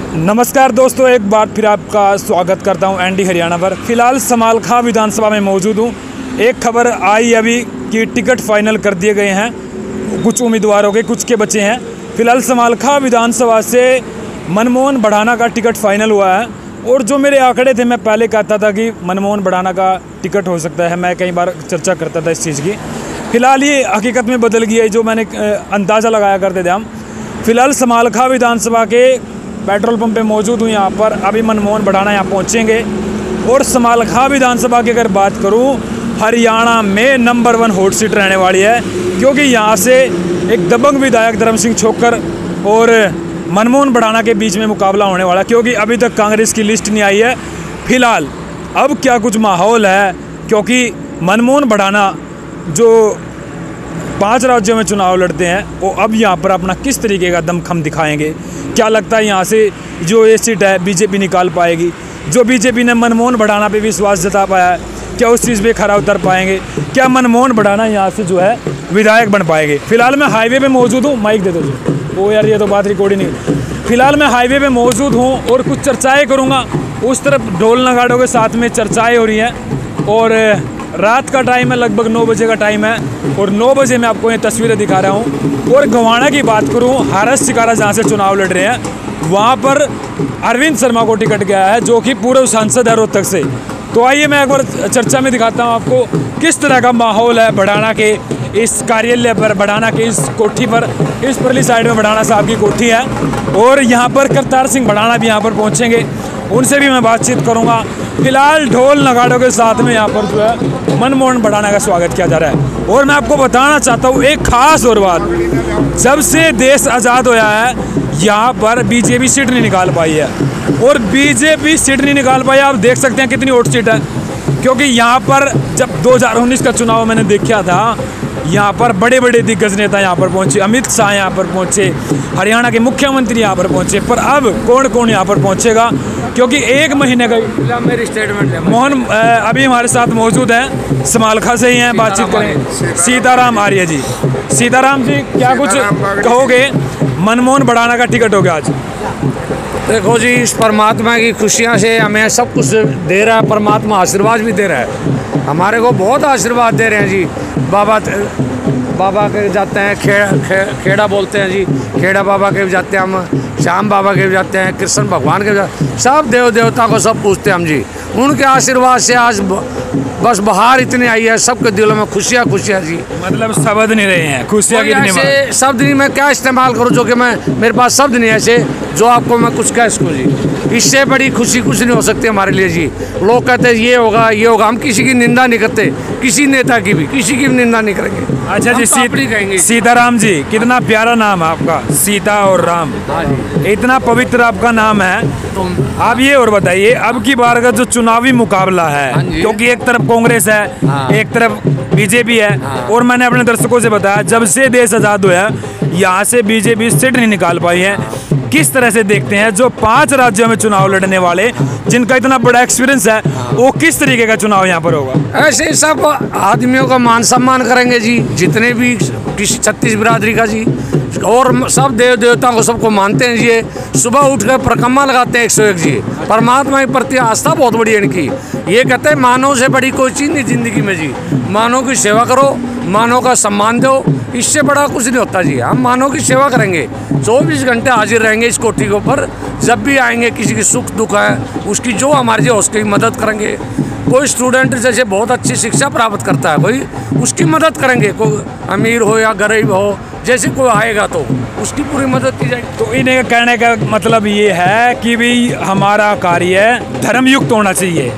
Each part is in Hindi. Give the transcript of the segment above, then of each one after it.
नमस्कार दोस्तों, एक बार फिर आपका स्वागत करता हूं एनडी हरियाणा पर। फिलहाल समालखां विधानसभा में मौजूद हूं। एक खबर आई अभी कि टिकट फाइनल कर दिए गए हैं कुछ उम्मीदवारों के, कुछ के बचे हैं। फिलहाल समालखां विधानसभा से मनमोहन बढ़ाना का टिकट फाइनल हुआ है। और जो मेरे आंकड़े थे, मैं पहले कहता था कि मनमोहन बढ़ाना का टिकट हो सकता है, मैं कई बार चर्चा करता था इस चीज़ की। फिलहाल ये हकीकत में बदल गई है, जो मैंने अंदाज़ा लगाया करते थे हम। फिलहाल समालखां विधानसभा के पेट्रोल पंप पे मौजूद हूँ। यहाँ पर अभी मनमोहन बढ़ाना यहाँ पहुँचेंगे। और समालखां विधानसभा की अगर बात करूँ, हरियाणा में नंबर 1 हॉट सीट रहने वाली है, क्योंकि यहाँ से एक दबंग विधायक धर्म सिंह छोक्कर और मनमोहन बढ़ाना के बीच में मुकाबला होने वाला है। क्योंकि अभी तक कांग्रेस की लिस्ट नहीं आई है। फिलहाल अब क्या कुछ माहौल है, क्योंकि मनमोहन बढ़ाना जो 5 राज्यों में चुनाव लड़ते हैं, वो अब यहाँ पर अपना किस तरीके का दमखम दिखाएंगे। क्या लगता है यहाँ से जो ये सीट है बीजेपी निकाल पाएगी? जो बीजेपी ने मनमोहन बढ़ाना पे विश्वास जता पाया है, क्या उस चीज़ पे खरा उतर पाएंगे? क्या मनमोहन बढ़ाना यहाँ से जो है विधायक बन पाएंगे? फिलहाल मैं हाईवे पे मौजूद हूँ। माइक दे दो जी। ओ यार, ये तो बात रिकॉर्ड ही नहीं। फिलहाल मैं हाईवे पे मौजूद हूँ और कुछ चर्चाएँ करूँगा। उस तरफ ढोल नगाड़ों के साथ में चर्चाएँ हो रही हैं। और रात का टाइम है, लगभग 9 बजे का टाइम है। और 9 बजे मैं आपको ये तस्वीरें दिखा रहा हूँ। और गोवाना की बात करूँ, हारस चिकारा जहाँ से चुनाव लड़ रहे हैं, वहाँ पर अरविंद शर्मा को टिकट गया है, जो कि पूर्व सांसद है रोहतक से। तो आइए मैं एक बार चर्चा में दिखाता हूँ आपको किस तरह का माहौल है बढ़ाना के इस कार्यालय पर, बढ़ाना के इस कोठी पर। इस परली साइड में बढ़ाना साहब की कोठी है। और यहाँ पर करतार सिंह बढ़ाना भी यहाँ पर पहुँचेंगे, उनसे भी मैं बातचीत करूँगा। फिलहाल ढोल नगाड़ों के साथ में यहाँ पर जो है मनमोहन बढ़ाना का स्वागत किया जा रहा है। और मैं आपको बताना चाहता हूँ एक खास और बात, जब से देश आज़ाद होया है, यहाँ पर बीजेपी सीट नहीं निकाल पाई है। और बीजेपी सीट नहीं निकाल पाई, आप देख सकते हैं कितनी वोट सीट है। क्योंकि यहाँ पर जब 2019 का चुनाव मैंने देखा था, यहाँ पर बड़े बड़े दिग्गज नेता यहाँ पर पहुँचे, अमित शाह यहाँ पर पहुँचे, हरियाणा के मुख्यमंत्री यहाँ पर पहुँचे। पर अब कौन कौन यहाँ पर पहुँचेगा? क्योंकि एक महीने का मेरी स्टेटमेंट है। मोहन अभी हमारे साथ मौजूद हैं, समालखां से ही हैं, बातचीत करें। सीताराम आर्य जी। सीताराम जी, क्या कुछ कहोगे? मनमोहन बढ़ाना का टिकट हो गया आज। देखो जी, इस परमात्मा की खुशियाँ से हमें सब कुछ दे रहा है। परमात्मा आशीर्वाद भी दे रहा है, हमारे को बहुत आशीर्वाद दे रहे हैं जी। बाबा के जाते हैं, खेड़ा बोलते हैं जी, खेड़ा बाबा के भी जाते हैं हम, श्याम बाबा के भी जाते हैं, कृष्ण भगवान के भी जाते हैं, सब देव देवता को सब पूछते हैं हम जी। उनके आशीर्वाद से आज बस बहार इतनी आई है, सबके दिलों में खुशियाँ खुशियाँ जी। मतलब शब्द नहीं रहे हैं, खुशियाँ कितनी। ऐसे शब्द नहीं, मैं क्या इस्तेमाल करूँ जो कि मेरे पास शब्द नहीं ऐसे जो आपको मैं कुछ कह सकूँ जी। इससे बड़ी खुशी कुछ नहीं हो सकती हमारे लिए जी। लोग कहते हैं ये होगा ये होगा, हम किसी की निंदा नहीं करते, किसी नेता की भी, किसी की भी निंदा नहीं करेंगे। अच्छा जी, सीताराम जी, कितना प्यारा नाम है आपका, सीता और राम। हाँ जी, इतना पवित्र आपका नाम है। आप ये और बताइए, अब की बार का जो चुनावी मुकाबला है, क्योंकि एक तरफ कांग्रेस है, एक तरफ बीजेपी है। और मैंने अपने दर्शकों से बताया, जब से देश आज़ाद हुआ यहाँ से बीजेपी सीट नहीं निकाल पाई है। किस तरह से देखते हैं जो 5 राज्यों में चुनाव लड़ने वाले, जिनका इतना बड़ा एक्सपीरियंस है, वो किस तरीके का चुनाव यहाँ पर होगा? ऐसे ही सब आदमियों का मान सम्मान करेंगे जी, जितने भी किसी 36 बिरादरी का जी। और सब देव देवताओं को सबको मानते हैं जी। सुबह उठ कर परिक्रमा लगाते हैं 101 जी। परमात्मा के प्रति आस्था बहुत बड़ी है इनकी। ये कहते हैं मानव से बड़ी कोई चीज़ नहीं जिंदगी में जी। मानव की सेवा करो, मानव का सम्मान दो, इससे बड़ा कुछ नहीं होता जी। हम मानव की सेवा करेंगे, 24 घंटे हाजिर रहेंगे इस कोठी के ऊपर। जब भी आएंगे, किसी की सुख दुख है, उसकी जो हमारी जो उसकी मदद करेंगे। कोई स्टूडेंट जैसे बहुत अच्छी शिक्षा प्राप्त करता है, कोई उसकी मदद करेंगे। कोई अमीर हो या गरीब हो, जैसे कोई आएगा तो उसकी पूरी मदद की जाएगी। तो इन्हें कहने का मतलब ये है कि भाई हमारा कार्य धर्मयुक्त होना चाहिए,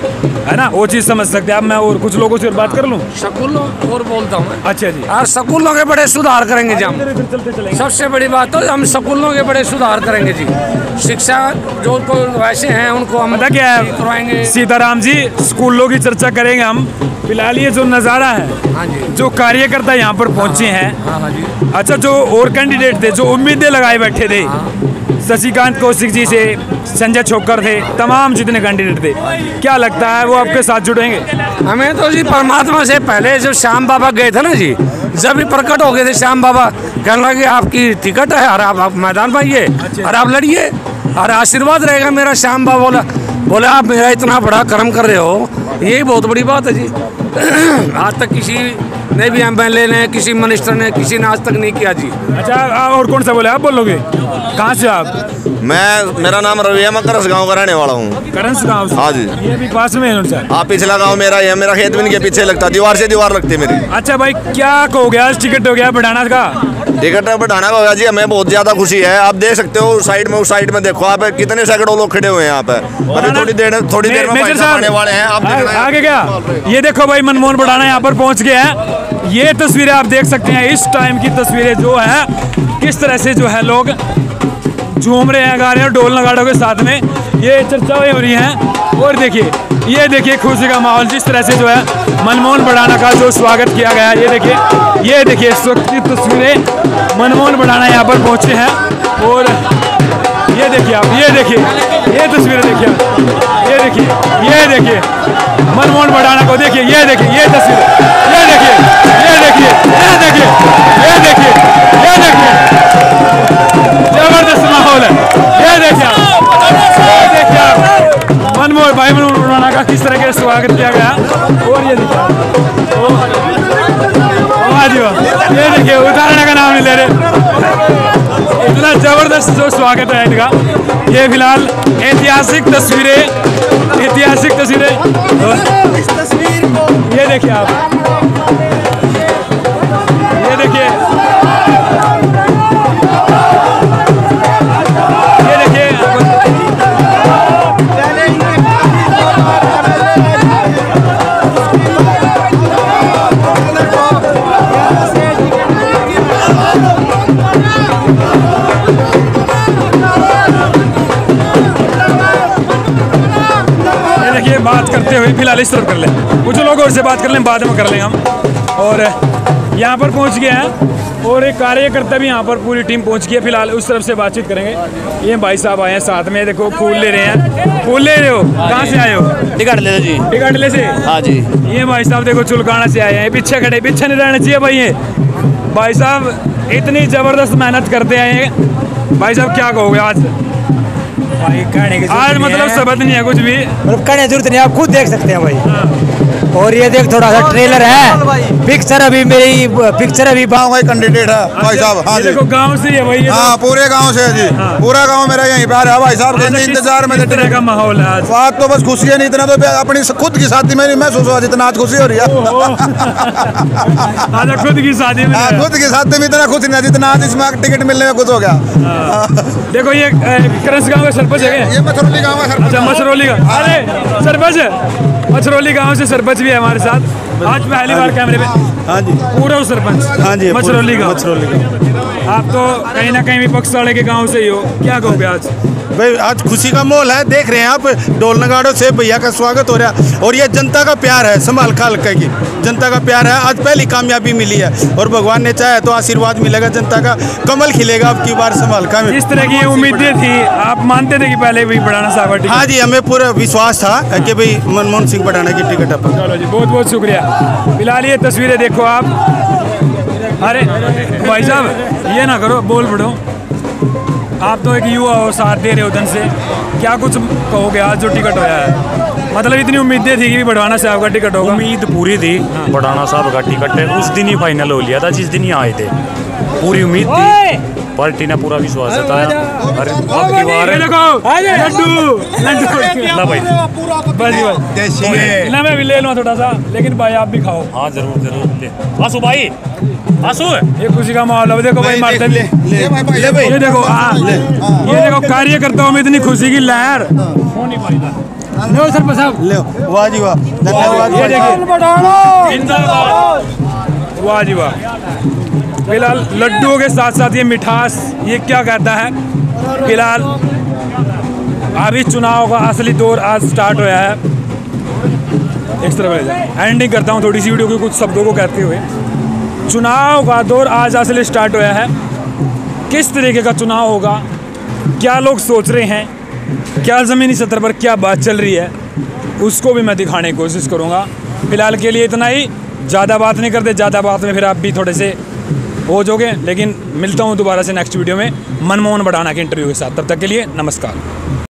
है ना? वो चीज़ समझ सकते हैं। अब मैं और कुछ लोगों से बात कर लूँ। स्कूलों और बोलता हूँ मैं। अच्छा जी, और स्कूलों के बड़े सुधार करेंगे जी हम। सबसे बड़ी बात तो हम स्कूलों के बड़े सुधार करेंगे जी। शिक्षा जो को वैसे हैं उनको हम पता क्या है करवाएंगे। सीताराम जी, स्कूलों की चर्चा करेंगे हम। फिलहाल ये जो नज़ारा है, हाँ जी, जो कार्यकर्ता यहाँ पर पहुँचे हैं, हाँ जी, अच्छा, जो और कैंडिडेट थे जो उम्मीदें लगाए बैठे थे, शशिकांत कौशिक जी से संजय छोकर थे, तमाम जितने कैंडिडेट थे, क्या लगता है वो आपके साथ जुड़ेंगे? हमें तो जी परमात्मा से पहले जब श्याम बाबा गए थे ना जी, जब भी प्रकट हो गए थे श्याम बाबा, कहने लगे आपकी टिकट है और आप मैदान में आइए और आप लड़िए और आशीर्वाद रहेगा मेरा। श्याम बाबा बोले आप मेरा इतना बड़ा कर्म कर रहे हो, यही बहुत बड़ी बात है जी। आज तक किसी ने भी MLA ने, किसी मिनिस्टर ने, किसी ने आज तक नहीं किया जी। अच्छा, और कौन सा बोले, आप बोलोगे? कहाँ से आप? मेरा नाम रवि है, मैं करस गाँव का रहने वाला हूँ। करंस गाँव से? हाँ जी। ये भी पास में है उनसे? हाँ, पिछला गाँव मेरा ही है, मेरा खेत भी इनके पीछे लगता, दीवार से दीवार लगती मेरी। अच्छा भाई, क्या कहोगे, आज टिकट हो गया बढ़ाना का? टिकट बढ़ाना का होगा जी, हमें बहुत ज्यादा खुशी है। आप देख सकते हो साइड में, उस साइड में देखो आप, कितने सैकड़ों लोग खड़े हुए हैं यहाँ पे। अभी थोड़ी देर में भाई साहब आने वाले हैं, आप आगे क्या? ये देखो भाई, मनमोहन बढ़ाना यहाँ पर पहुँच गए हैं। ये तस्वीरें आप देख सकते हैं, इस टाइम की तस्वीरें जो है, किस तरह से जो है लोग झूम रहे हैं, गा रहे हैं ढोल नगाड़ों के साथ में, ये चर्चाएं हो रही हैं। और देखिए, ये देखिए खुशी का माहौल, जिस तरह से जो है मनमोहन बढ़ाना का जो स्वागत किया गया है। ये देखिए इस वक्त की तस्वीरें, मनमोहन बढ़ाना यहाँ पर पहुँचे हैं। और ये देखिए आप, ये देखिए, ये तस्वीरें देखिए आप, ये देखिए मनमोहन बढ़ाना को देखिए, ये देखिए, ये तस्वीरें, ये देखिए, ये देखिए, ये देखिए, ये देखिए, ये देखिए, जबरदस्त माहौल है। ये देखिए आप मनमोहन बढ़ाना का किस तरह के स्वागत किया गया। और ये देखिए, ये देखिए, उतारने का नाम नहीं ले रहे, इतना जबरदस्त जो स्वागत है इनका। ये फिलहाल ऐतिहासिक तस्वीरें, ये देखिए आप, ये देखिए, ये देखिए, बात करते हुए फिलहाल इस तरफ कर लें, कुछ लोग और से बात कर लें, बाद में कर लें हम। और यहाँ पर पहुँच गए हैं और एक कार्यकर्ता भी यहाँ पर, पूरी टीम पहुँच गई है। फिलहाल उस तरफ से बातचीत करेंगे। ये भाई साहब आए हैं साथ में, देखो फूल ले रहे हैं। फूल ले रहे हो, कहाँ से आए हो? टिकटले जी। टिकटले से? हाँ जी। ये भाई साहब देखो चुलकाना से आए हैं, पीछे खड़े, पीछे नहीं रहना चाहिए भाई। ये भाई साहब इतनी ज़बरदस्त मेहनत करते हैं। भाई साहब क्या कहोगे आज? आज मतलब शब्द नहीं है कुछ भी, मतलब कहने की जरूरत नहीं, आप खुद देख सकते हैं भाई। और ये देख, थोड़ा सा ट्रेलर है, पिक्चर अभी मेरी पिक्चर अभी गाँव का कैंडिडेट है भाई साहब। हाँ जी, देखो गांव से है भाई। हाँ, पूरे गांव से है जी। पूरा गांव मेरा यहीं पे है भाई साहब, इंतजार में तरह का माहौल है आज। बात तो बस खुशी है, नहीं इतना तो अपनी खुद की शादी में नहीं महसूस हुआ जितना आज खुशी हो रही है। खुद की शादी में, खुद की शादी में इतना खुश नहीं जितना आज इसमें टिकट मिलने में खुश हो गया। देखो ये करंस गाँव का सरपंच है, ये मछरौली गाँव का सरपंच। अच्छा, मछरौली का, अरे सरपंच, मछरौली गाँव से सरपंच भी है हमारे साथ। आज पहली बार कैमरे पे। हाँ जी, पूरा सरपंच। हाँ जी, मछरौली का। आप तो कहीं ना कहीं विपक्ष वाले के गांव से ही हो, क्या कहोगे आज? भाई आज खुशी का माहौल है, देख रहे हैं आप, ढोल नगाड़ों से भैया का स्वागत हो रहा है। और ये जनता का प्यार है, संभाल खाल की जनता का प्यार है। आज पहली कामयाबी मिली है और भगवान ने चाहे तो आशीर्वाद मिलेगा, जनता का कमल खिलेगा अब की बार संभाल खा में। इस तरह की उम्मीदें थी, आप मानते थे कि पहले भी बढ़ाना साहब? हाँ जी, हमें पूरा विश्वास था कि भाई मनमोहन सिंह बढ़ाना की टिकट है। चलो जी, बहुत बहुत शुक्रिया। फिलहाल ये तस्वीरें देखो आप। अरे भाई साहब ये ना करो, बोल पड़ो, आप तो एक युवा हो, साथ दे रहे हो धन से, क्या कुछ कहोगे आज जो टिकट होया है? मतलब इतनी उम्मीदें थी कि बढ़वाना साहब का टिकट होगा? उम्मीद पूरी थी, बढ़ाना साहब का टिकट है उस दिन ही फाइनल हो लिया था जिस दिन ही आए थे। पूरी उम्मीद थी, पार्टी ने पूरा विश्वास जताया। मैं भी ले लूँ थोड़ा सा, लेकिन भाई आप भी खाओ। हाँ जरूर जरूर ले आसू भाई, आसू। ये खुशी का माहौल है, देखो भाई मारते ले, ये देखो, ये देखो कार्यकर्ताओं में इतनी खुशी की लहर। लो सरपंच साहब, ले, वाह जी वाह, धन्यवाद। ये देखिए, वाह जी वाह। फिलहाल लड्डुओं के साथ साथ ये मिठास, ये क्या कहता है? फिलहाल अभी चुनाव का असली दौर आज स्टार्ट हुआ है। इस तरह एंडिंग करता हूँ थोड़ी सी वीडियो के कुछ शब्दों को कहते हुए। चुनाव का दौर आज असली स्टार्ट हुआ है। किस तरीके का चुनाव होगा, क्या लोग सोच रहे हैं, क्या ज़मीनी सतह पर क्या बात चल रही है, उसको भी मैं दिखाने की कोशिश करूँगा। फ़िलहाल के लिए इतना ही, ज़्यादा बात नहीं करते, ज़्यादा बात में फिर आप भी थोड़े से हो जाओगे। लेकिन मिलता हूँ दोबारा से नेक्स्ट वीडियो में मनमोहन बढ़ाना के इंटरव्यू के साथ। तब तक के लिए नमस्कार।